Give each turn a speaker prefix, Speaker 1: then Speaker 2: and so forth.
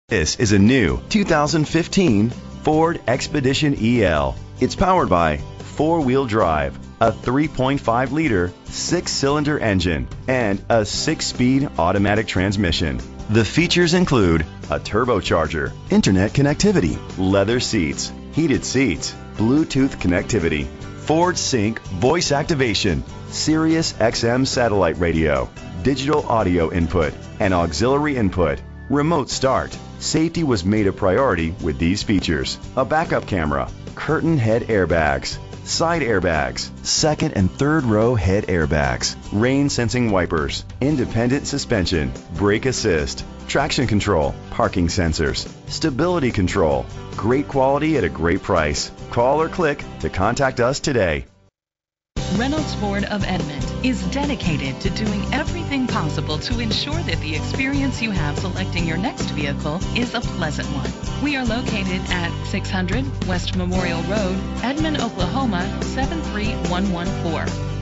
Speaker 1: This is a new 2015 Ford Expedition EL. It's powered by four-wheel drive, a 3.5-liter six-cylinder engine, and a six-speed automatic transmission. The features include a turbocharger, internet connectivity, leather seats, heated seats, Bluetooth connectivity, Ford Sync voice activation, Sirius XM satellite radio, digital audio input, and auxiliary input, remote start. Safety was made a priority with these features: a backup camera, curtain head airbags, side airbags, second and third row head airbags, rain sensing wipers, independent suspension, brake assist, traction control, parking sensors, stability control. Great quality at a great price. Call or click to contact us today.
Speaker 2: Reynolds Ford of Edmond is dedicated to doing everything possible to ensure that the experience you have selecting your next vehicle is a pleasant one. We are located at 600 West Memorial Road, Edmond, Oklahoma 73114.